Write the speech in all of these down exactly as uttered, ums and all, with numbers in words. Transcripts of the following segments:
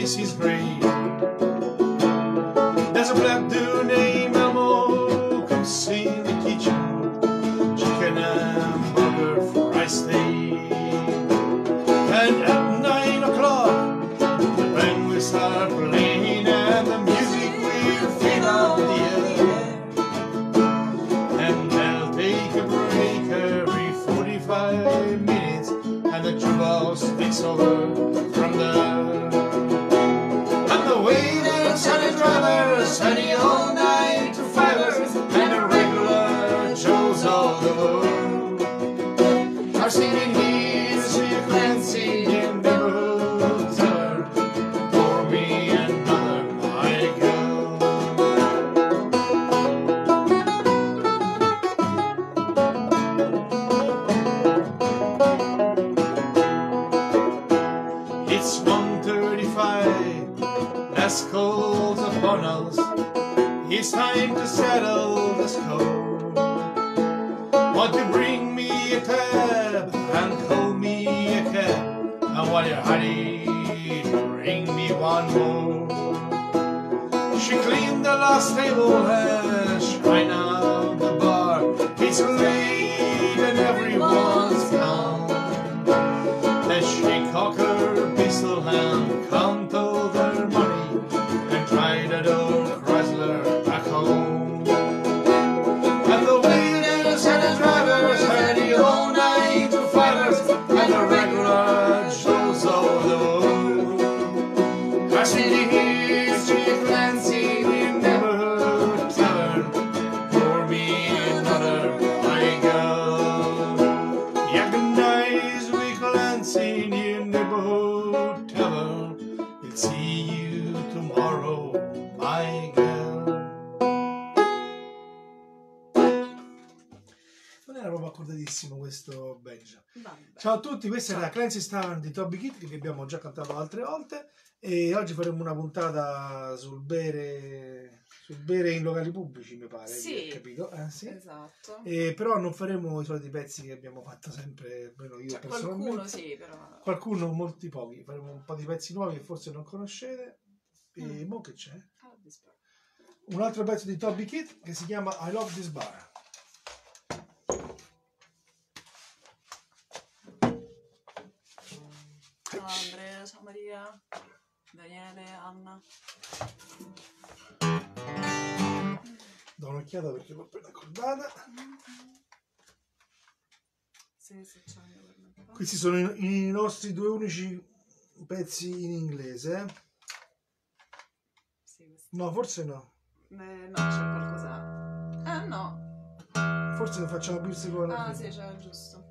Macy's great. There's a black dude named Elmo cooks in the kitchen, chicken and burger fries steak. And at nine o'clock the band will start playing and the music will fill up the air. And they'll take a break every forty-five minutes and the jukebox takes over from there. And the waiters and the drivers study all night to fivers, and the regular Joes of the world are singing his Clancy in neighborhood tavern for me and mother, my girl. It's one thirty-five, that's calls upon us. It's time to settle the score. Want to bring me a cab and call me a cab, and while you're hurry, bring me one more. She cleaned the last table and shrine out the bar. It's late and everyone's gone. Then she cocked her pistol and counted their money and tried a door Chrysler back home. And the waiters and the drivers had the all night to fivers, and the regular Joes of the world are sitting here to Clancy in neighborhood tavern for me another my girl. Yeah, good night, we Clancy in neighborhood tavern. We'll see you tomorrow, my girl. Non era proprio accordatissimo questo Benja. Vabbè. Ciao a tutti, questa era Clancy's Tavern di Toby Keith, che vi abbiamo già cantato altre volte, e oggi faremo una puntata sul bere, sul bere in locali pubblici, mi pare, Sì. di aver capito? Eh, sì. Esatto. E però non faremo i soliti pezzi che abbiamo fatto sempre, almeno io Cioè, personalmente. qualcuno sì, però. Qualcuno, molti pochi. Faremo un po' di pezzi nuovi che forse non conoscete. E Mm. mo che c'è? Ah, dispero. Un altro pezzo di Toby Keith che si chiama I Love This Bar. Ciao Andrea, ciao Maria, Daniele, Anna. Do un'occhiata perché l'ho appena accordata. Sì, sì, ciao, io per me. Questi sono i, i nostri due unici pezzi in inglese. Sì, questo. No, forse no. Eh, no, c'è qualcos'altro. Ah, no. Forse ne facciamo più il secondo. Ah, sì, c'era giusto.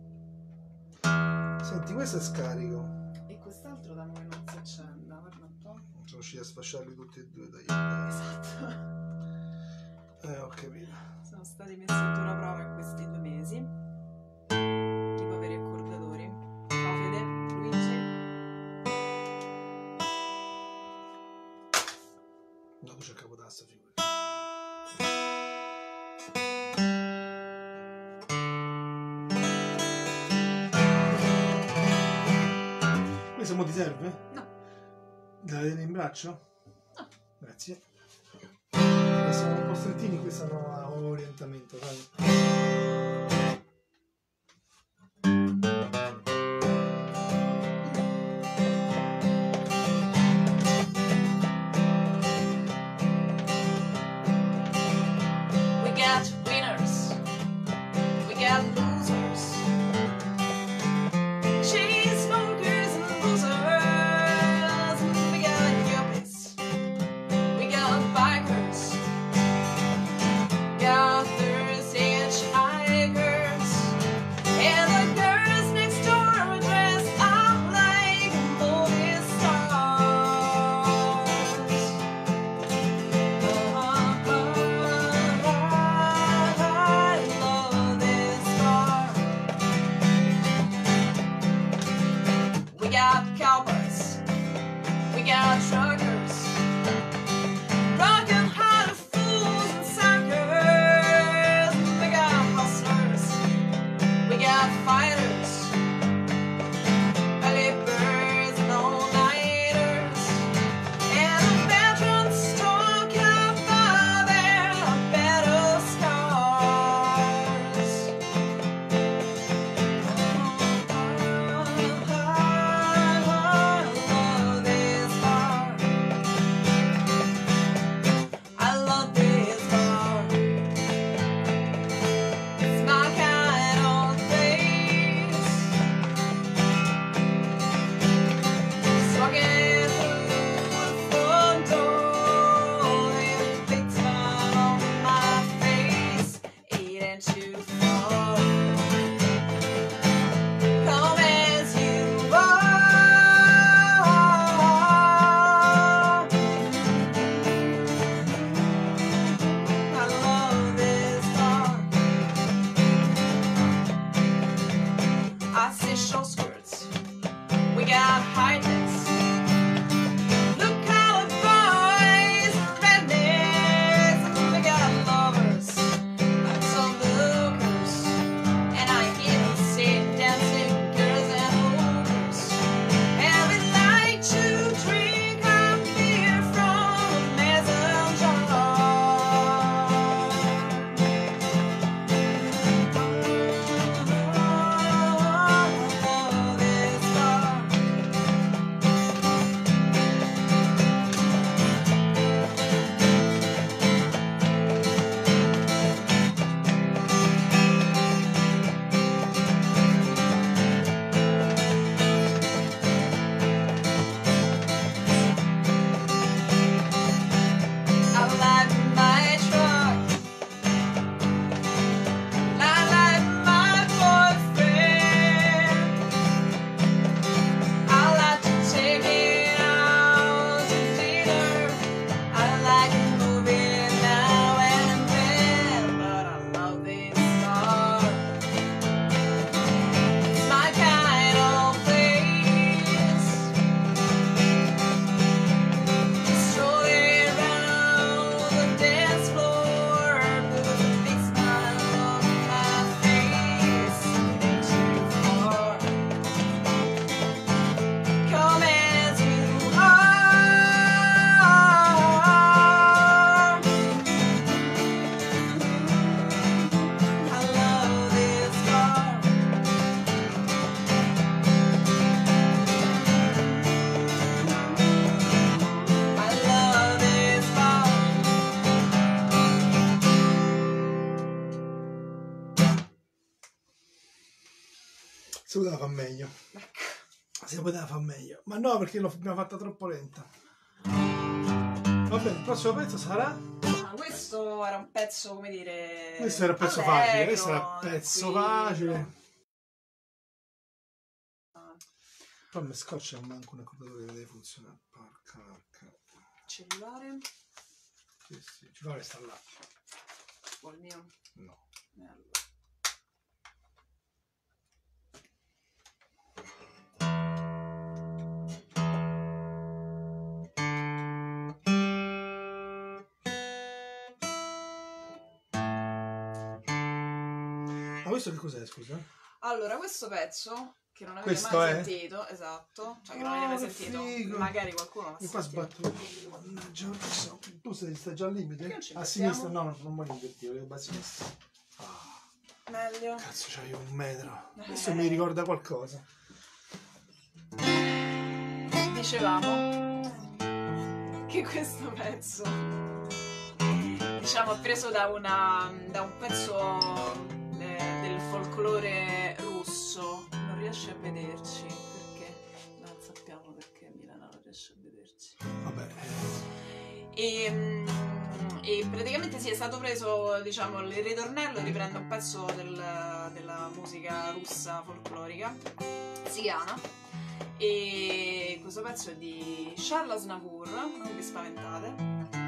Senti, questo è scarico. E quest'altro da noi non si accenda, guarda un po'. Sono riusciti a sfasciarli tutti e due. Dai. Esatto. Eh, ho capito. Sono stati messi a dura prova in questi due mesi. I poveri accordatori. Ciao Fede, Luigi. No, tu c'è il capotasto, figurati. Questo mo ti serve? No. La tieni in braccio? No. Grazie. E siamo un po' strettini, questa nuova orientamento, sai? We got winners. We got losers. Cheese smokers and losers. We got yuppies. We got bikers. Got thirsty hitchhikers. And the girls next door are dressed up like movie stars. I love this bar. We got cowboys, we got truckers, rockin' hot fools and suckers. We got hustlers, we got fighters, early birds and all-nighters. Si poteva fare meglio. Ecco. Si poteva fare meglio. Ma no, perché l'abbiamo fatta troppo lenta. Va bene, il prossimo pezzo sarà... Ah, questo era un pezzo, come dire... Questo era un pezzo allegro, facile, questo era un pezzo tranquillo. facile. Poi mi scoccia manco un accordatore che deve funzionare. Porca porca. Cellulare. Sì, sì, ci vuole sta là. O il mio? No. Eh, allora. Ma questo che cos'è, scusa? Allora, questo pezzo, che non avete Questo mai è? sentito, esatto, cioè che non avete mai Oh, che sentito, figo. magari qualcuno l'ha E qua sentito. sbatto. Mannaggia, tu stai, stai già al limite? Perché non ci A mettiamo? sinistra? No, no, non voglio invertire, devo a sinistra. Ah, Meglio. cazzo, c'hai un metro. Eh. Questo mi ricorda qualcosa. Dicevamo che questo pezzo, diciamo, è preso da, una, da un pezzo eh, del folklore russo. Non riesce a vederci perché non sappiamo perché Milana non riesce a vederci. Vabbè. E, mm, e praticamente sì, è stato preso, diciamo, il ritornello riprende un pezzo del- della musica russa folclorica, zigana. E questo pezzo è di Charles Aznavour, non vi spaventate.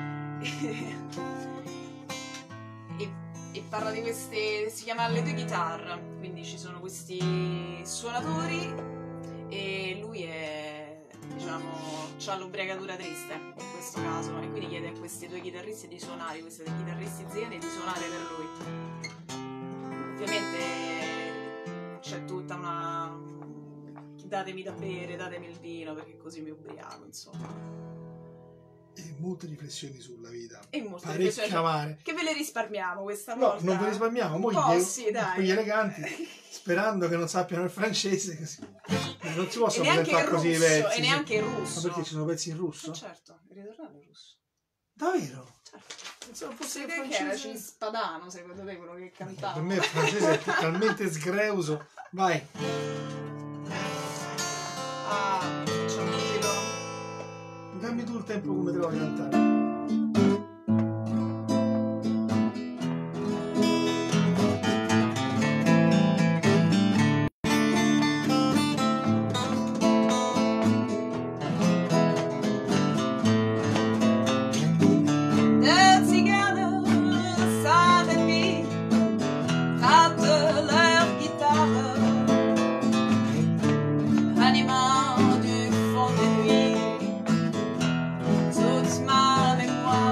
e, e parla di queste, si chiama Le due chitarre, quindi ci sono questi suonatori e lui è, diciamo, c'ha l'ubriacatura triste in questo caso e quindi chiede a questi due chitarristi di suonare, questi due chitarristi zigani di suonare per lui. Ovviamente c'è tutta una... datemi da bere, datemi il vino perché così mi ubriaco, insomma. E molte riflessioni sulla vita. E molte Parecchia riflessioni. mare. Che ve le risparmiamo questa No, volta? non ve li risparmiamo, Un mogli po' dei- sì, dai. quegli eleganti, sperando che non sappiano il francese, che si- non si possono E neanche presentare il così i russo, pezzi. e neanche il Ma russo. perché ci sono pezzi in russo? Eh, certo, il ritornello è russo. Davvero? Certo. Pensavo fosse Fosse il che era francese. Cispadano, secondo te, quello che cantava? Per me il francese è talmente sgreuso. Vai. Ah, c'è un giro. Dammi tu il tempo come te lo vuoi cantare. Des Ziganes s'ennuient, grattent leur guitare, animant du fond des nuits toute ma mémoire.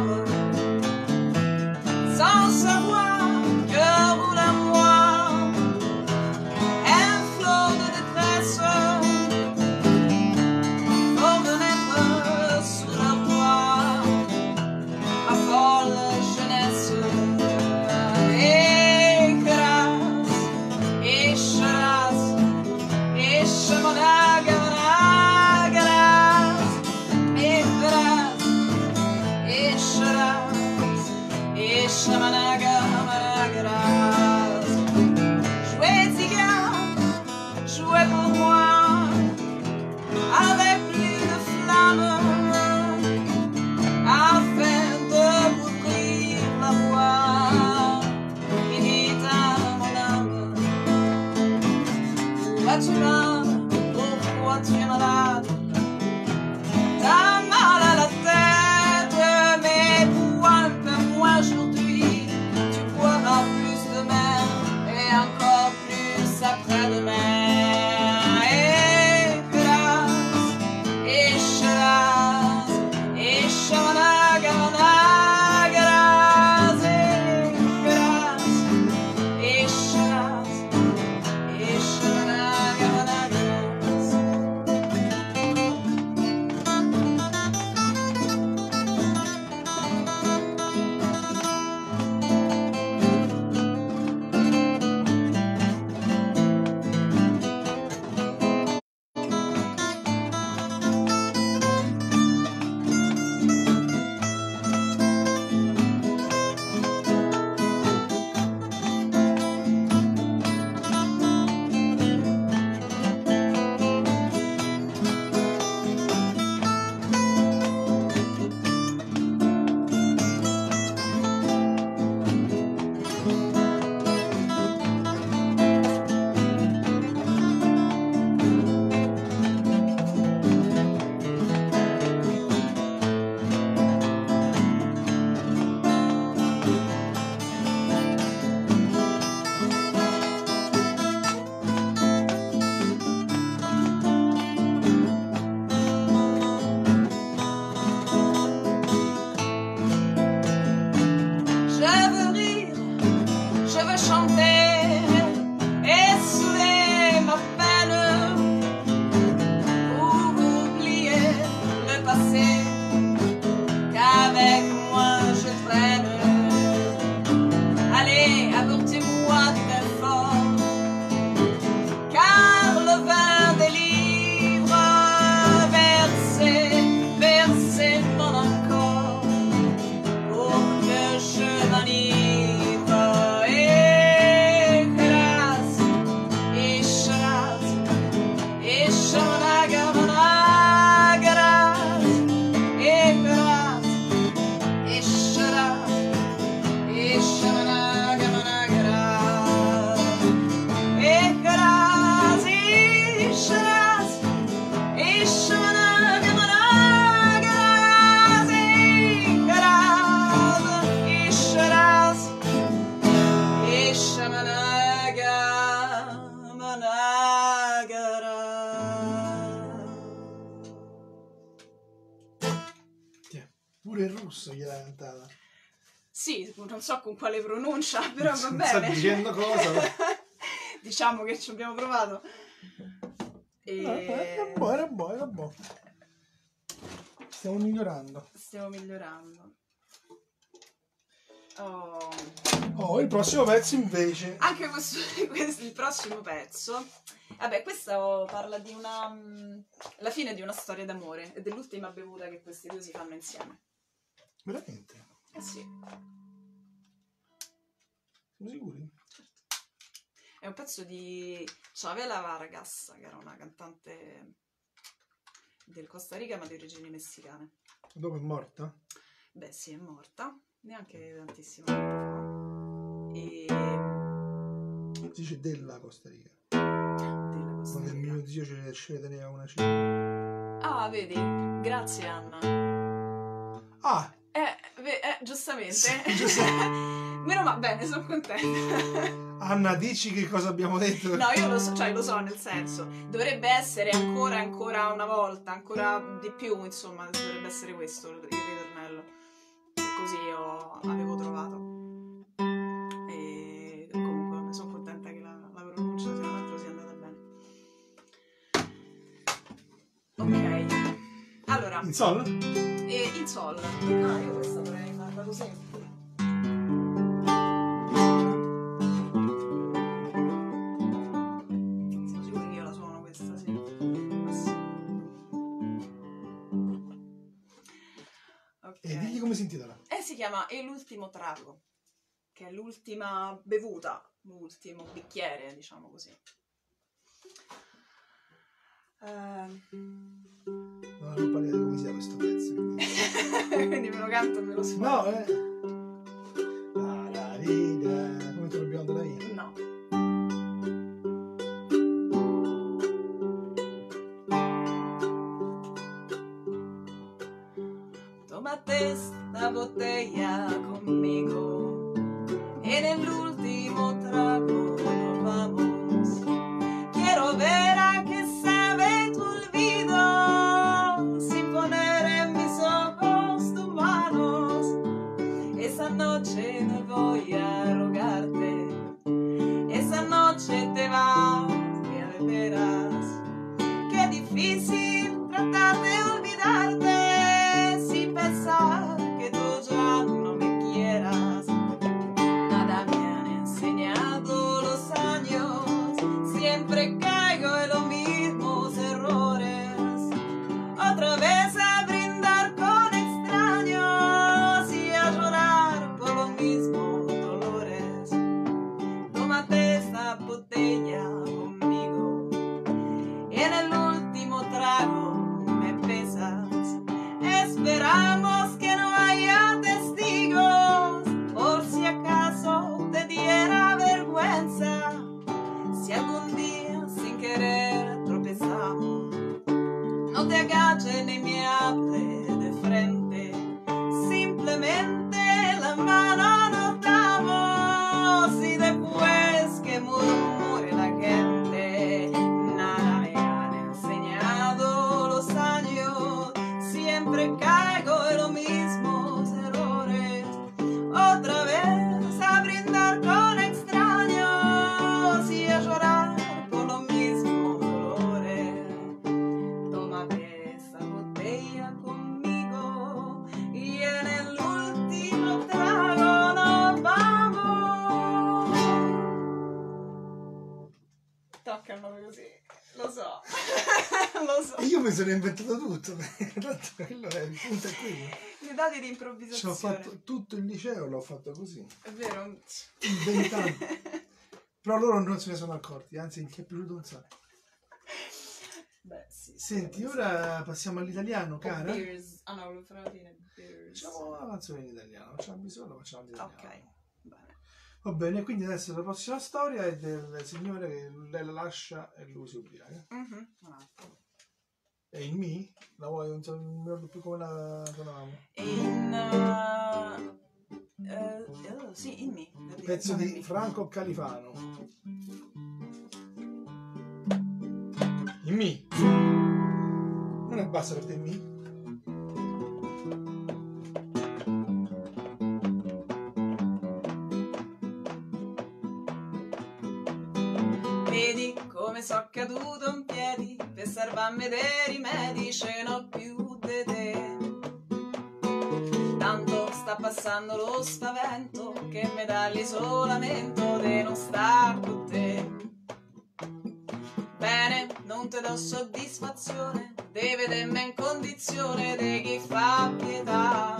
Pure in russo gliela cantata. Sì, non so con quale pronuncia, però va Non bene. sta dicendo cosa. Diciamo che ci abbiamo provato. E... No, era buono, era buono, era buono. Stiamo migliorando. Stiamo migliorando. Oh. Oh, il prossimo pezzo invece. Anche questo, questo il prossimo pezzo. Vabbè, questo parla di una. La fine di una storia d'amore e dell'ultima bevuta che questi due si fanno insieme. Veramente? Eh sì. Siamo sicuri? È un pezzo di Chavela Vargas, che era una cantante del Costa Rica ma di origini messicane. Dopo è morta? Beh sì, è morta, neanche tantissimo tempo fa. E... Si dice della Costa Rica. della Costa Quando il Rica. mio zio ce ce ne teneva una cifra. Ah, vedi? Grazie Anna. Ah! Eh, beh, eh giustamente. Sì, giustamente. Meno ma bene, sono contenta. Anna, dici che cosa abbiamo detto? No, io lo so, cioè lo so nel senso, dovrebbe essere ancora, ancora una volta, ancora di più, insomma, dovrebbe essere questo il ritornello. E così io avevo trovato. E comunque sono contenta che la, la pronuncia sia, l'altro sia andata bene. Ok, allora. In sol? E in sol. Ah, io questa vorrei farla così. E digli come si intitola. E si chiama E l'ultimo trago, che è l'ultima bevuta, l'ultimo bicchiere, diciamo così. Uh... No, non parli di come sia questo pezzo. Quindi, quindi me lo canto e me lo so. No, eh. La, la vita. Come te lo abbiamo della vita? No. Tómate esta botella conmigo y en el último trago nos vamos. Quiero ver a qué sabe tu olvido sin poner en mis ojos tus manos. Esa noche no voy a rogarte, esa noche te vas y a de veras. Qué difícil tratar de olvidarte. Pensar que tú ya no me quieras. Nada me han enseñado los años. Siempre caigo en los mismos errores. Otra vez a brindar con extraños y a llorar por los mismos dolores. Tómate esta botella conmigo y en el último trago me besas. Esperamos que no haya testigos, por si acaso te diera vergüenza. Si algún día sin querer tropezamos, no te agaches ni me hables de frente. Simplemente la mano nos damos y después que murmure la gente. Nada me han enseñado los años. Siempre caigo en los mismos errores. Otra vez a brindar con extraños y a llorar por los mismos dolores. Tómate esa botella conmigo y en el último trago nos vamos. Toccano così, lo so. Lo so. Io mi sono inventato tutto, tanto quello è il punto, è quello. I dati di Ci ho improvvisazione. fatto tutto il liceo, l'ho fatto così. È vero? In vent'anni. Però loro non se ne sono accorti, anzi mi è piaciuto un sacco. Beh, sì. Senti, ora passiamo all'italiano, cara. Beers. Ah no, volevo fare la fine. Beers. Facciamo una canzone in italiano, non c'è bisogno, lo facciamo in italiano. Ok, bene. Va bene, quindi adesso la prossima storia è del signore che lei la lascia e lui si ubriaca. Mhm, un attimo. E in me? La vuoi? Non so, non mi ricordo più come la suonavamo. In... Uh, uh, sì, in me. Pezzo di Franco Califano. In me? Non è basso per te in me? Vedi come so caduto in piedi per salvarmi dei rimedi, ce n'ho più di te. Tanto sta passando lo spavento che mi dà l'isolamento di non star con te. Bene, non te do soddisfazione di vedermi in condizione di chi fa pietà.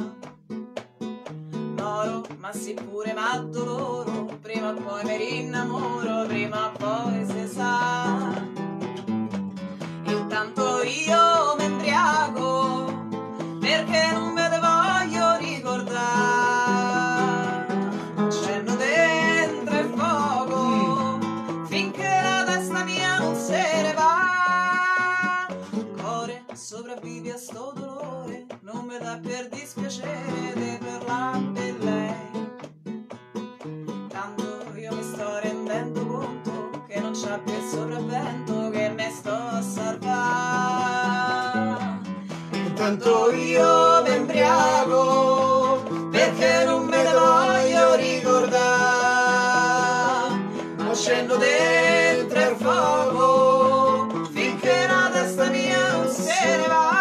Moro, ma sì pure m'addoloro, prima o poi mi rinnamoro, prima o poi si sa. Intanto io mi imbriaco perché non me ne voglio ricordare. Accendo dentro il fuoco finché la testa mia non se ne va. Cuore, sopravvivi a sto dolore, non mi dà per dispiacere di parlare di lei. Tanto io mi sto rendendo conto che non c'ha più il sopravvento, che me sto a salvare. Intanto io mi imbriaco perché non me ne voglio ricordare. Ma scendo dentro il fuoco finché la testa mia non se ne va.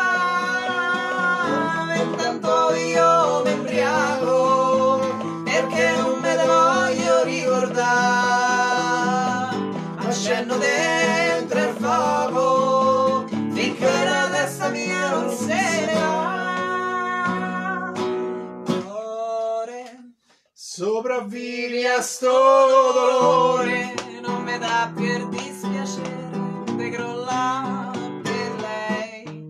Intanto io mi imbriaco perché non me ne voglio ricordare. Ma scendo dentro il fuoco finché la testa mia non se ne va. Cuore, sopravvivi a sto dolore, non mi dà per dispiacere di crollare per lei.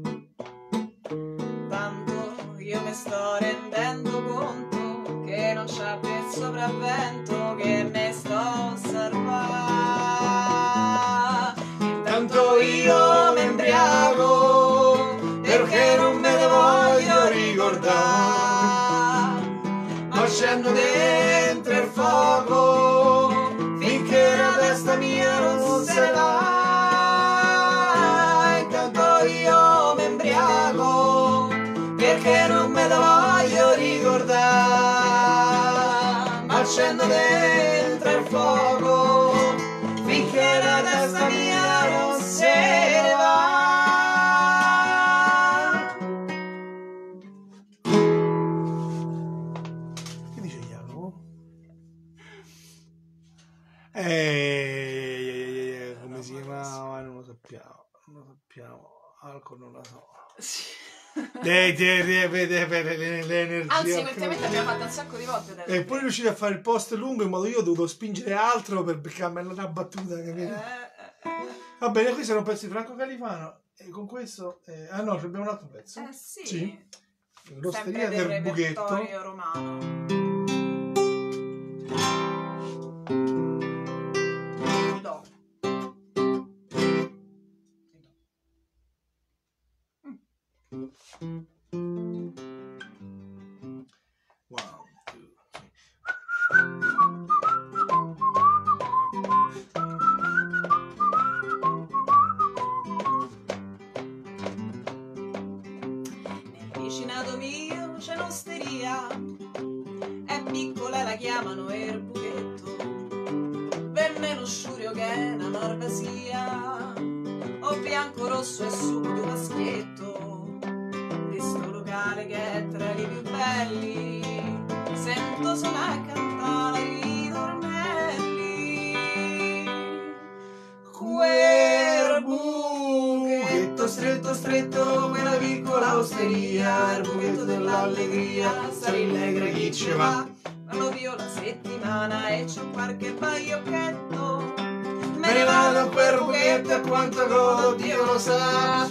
Tanto io mi sto rendendo conto che non c'ha più il sopravvento, che me sto a salvare. Intanto io mi imbriaco perché non me ne voglio ricordare. Ma scendo dentro il fuoco finché la testa mia non se ne va. Intanto io mi imbriaco perché non me ne voglio ricordare. Ma scendo dentro il fuoco finché la testa mia non se ne va. Che dice Jacopo? Eh, come si chiamava? Non lo sappiamo. Non lo sappiamo. Alcol non la so. Sì. L'energia. Anzi, ultimamente l'abbiamo fatto un sacco di volte. E poi riuscire a fare il post lungo in modo io ho dovuto spingere altro per beccarmela una battuta, capito? Eh, eh, Va bene, questo era un pezzo di Franco Califano e con questo... Eh, ah no, abbiamo un altro pezzo. eh sì. Sì. L'osteria Sempre del del Bughetto. repertorio romano. Do. Wow. Nel vicinato mio c'è un'osteria, è piccola e la chiamano il Bughetto. Per me lo sciurio che è una marvasia, o bianco, rosso e sugo di maschietto. Di sto locale che è tra i più belli, sento suonare e cantare i ritornelli. Quel bughetto stretto stretto, quella piccola osteria, il bughetto dell'allegria, sali allegra chi ci va. Lo vio la settimana e c'è qualche baiocchetto, me ne vado a quel bughetto e quanto godo Dio lo sa.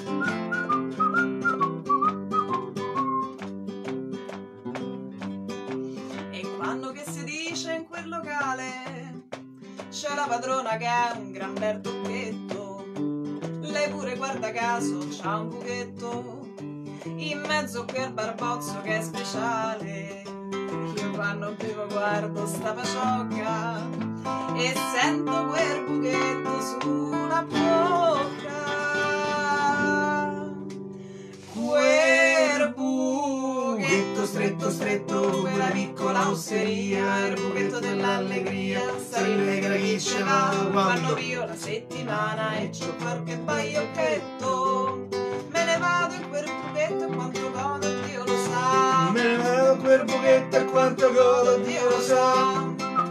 E quando che si dice in quel locale c'è la padrona che ha un gran bel tocchetto, lei pure guarda caso c'ha un bughetto in mezzo a quel barbozzo che è speciale. Io quando vivo guardo sta paciocca e sento quel bughetto sulla bocca. Quel bughetto buchetto stretto stretto, quella piccola osteria, il buchetto dell'allegria, s'allegra chi ce va Quando io la settimana e c'ho qualche baiocchetto, me ne vado in quel buchetto e quanto godo Dio lo sa. Me ne vado in quel buchetto e quanto godo Dio lo sa.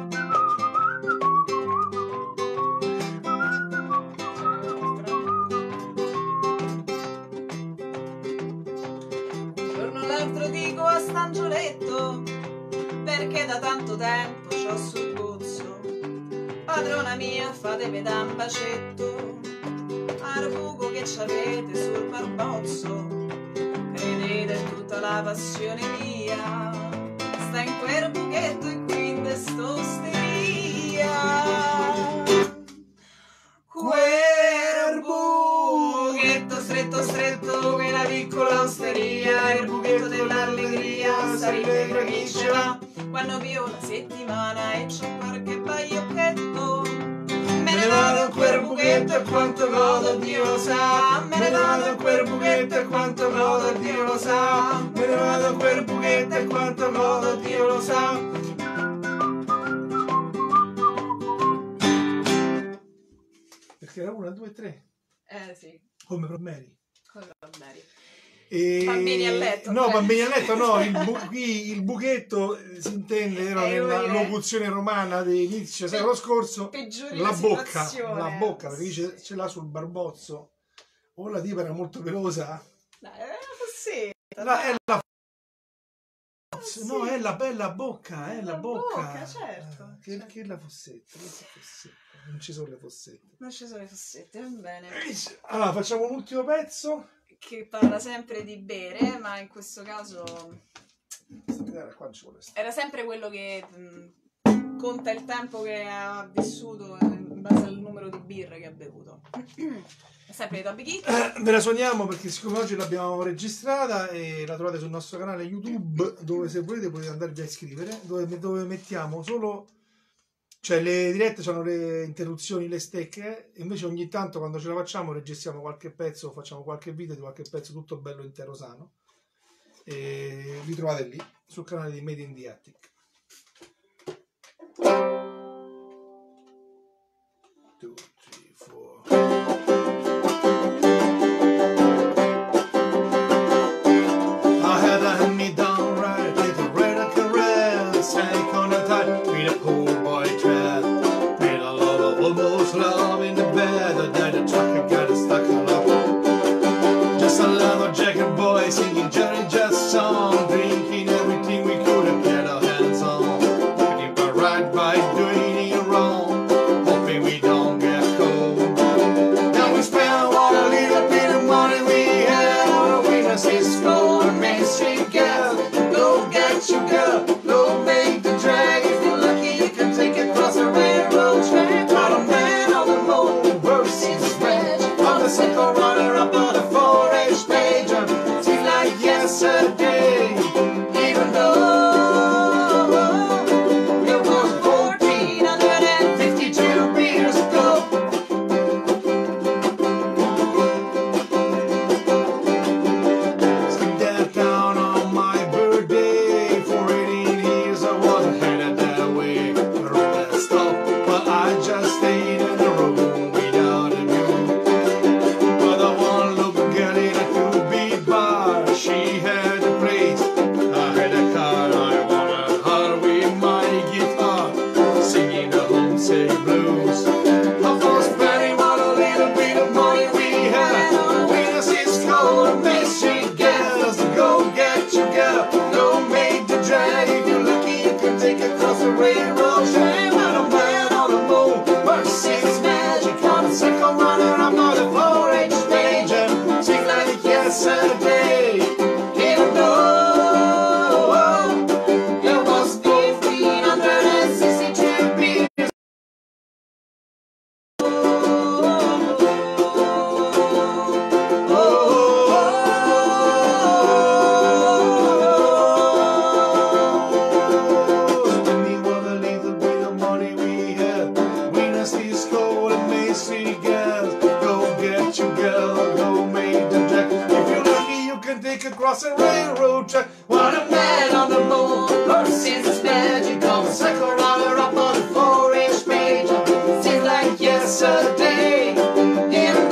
Un giorno l'altro dico a Stangioletto, perché da tanto tempo c'ho sul gozzo, padrona mia fatemi da un bacetto, al buco che c'avete sul barbozzo, credete in tutta la passione mia, sta in quel buchetto e quindi st'osteria. Quel buchetto stretto stretto, quella piccola osteria, il buchetto dell'allegria, s'allegra chi ce va. Quando vivo la settimana e c'ho qualche baiocchetto, me ne vado in quel buchetto e quanto godo Dio lo sa. Me ne vado in quel buchetto e quanto godo Dio lo sa. Me ne vado in quel buchetto e quanto godo Dio lo sa. Perché era una, due, tre. Eh sì, Come per Mary. come va bene. E... Bambini a letto, No, ok. bambini a letto no, il bu- qui il buchetto eh, si intende, era Eh, nella devo dire- locuzione romana dell'inizio secolo scorso, Peggiori la bocca, situazione. la bocca, perché ce, ce l'ha sul barbozzo, o la tipa era molto pelosa, Dai, è una fossetta. la, è la sì. no, è la bella bocca, è la, La bocca, bocca, certo, Eh, che, certo. che è la fossetta, che è la fossetta, non ci sono le fossette. Non ci sono le fossette, va bene. Allora, facciamo un ultimo pezzo. Che parla sempre di bere, ma in questo caso Guarda, qua ci vuole stare. era sempre quello che mh, conta il tempo che ha vissuto in base al numero di birre che ha bevuto. È sempre di Toby Keith. Eh, ve la suoniamo perché siccome oggi l'abbiamo registrata e la trovate sul nostro canale YouTube, dove se volete potete andarvi a iscrivere, dove, dove mettiamo solo, cioè le dirette hanno le interruzioni, le stecche, e invece ogni tanto quando ce la facciamo registriamo qualche pezzo, facciamo qualche video di qualche pezzo tutto bello intero sano, e li trovate lì sul canale di Made in the Attic. Two, three, four. I had a hand-me-down ride with a red caress, sank on a tight with a poor boy tread. Made a lot of almost love in the bed, and then the trucker got stuck on up. Just a leather jacket boy singing Johnny Jazz song, drinking everything we could get our hands on. Keep a right by doing it wrong, hoping we don't get cold. Now we spend what a little bit of money we had on a winner's Cisco and Main Street gas. Go get your girl, go make the drag. If you're lucky, you can take it across the railroad track. Not a man on the moon versus red. On the circle runner up on the four H page. Seems like yesterday, even though it was fourteen fifty-two beers ago. Skipped that town on my birthday. For eighteen years I wasn't headed that way. I wrote that stuff, but I just stayed in the room without a view. But I one look girl in a two-beat bar, she had a place, I had a car. I wanted her with my guitar, singing the homesick blues. I was spending what a little bit of money we had on Winner Cisco and Main Street gas. Go get your girl, go make the drag. If you're lucky, you can take it across the railroad track. When a man on the moon versus magic on a circle runner, I'm not a four H stage. And seems like yesterday, even though it was fifteen sixty-two beers. Spending what a little man on the moon. Since it's magical, Second runner up on the four-inch page. seems like yesterday. Even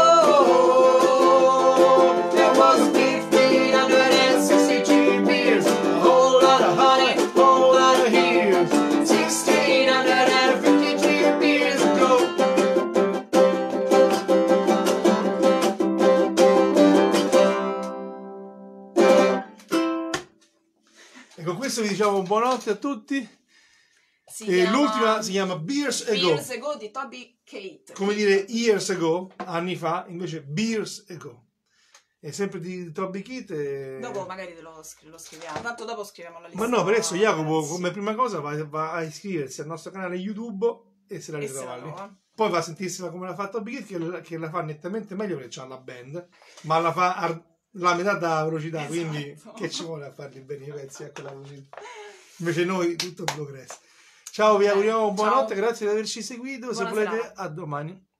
though there was fifteen sixty-two beers, a whole lot of honey, a whole lot of years. sixteen fifty-two beers ago. E con questo vi diciamo buonanotte a tutti. Si E chiama l'ultima si chiama Beers Ago. Beers Ago di Toby Keith. Come dire years ago, anni fa, invece Beers Ago. È sempre di Toby Keith. E... Dopo magari te lo, scri- lo scriviamo. Tanto dopo scriviamo la lista. Ma no, per adesso Jacopo ragazzi. come prima cosa va, va a iscriversi al nostro canale YouTube e se la E se la ritrova lì. trova. Poi va a sentirsela come l'ha fatto Toby Keith, che, la- che la fa nettamente meglio perché c'ha la band, ma la fa a la metà della velocità, Esatto. quindi che ci vuole a farli bene i pezzi a quella velocità. Invece noi tutto progresso. Ciao, vi auguriamo buonanotte, Ciao. grazie di averci seguito. Se Buona volete, serata. a domani.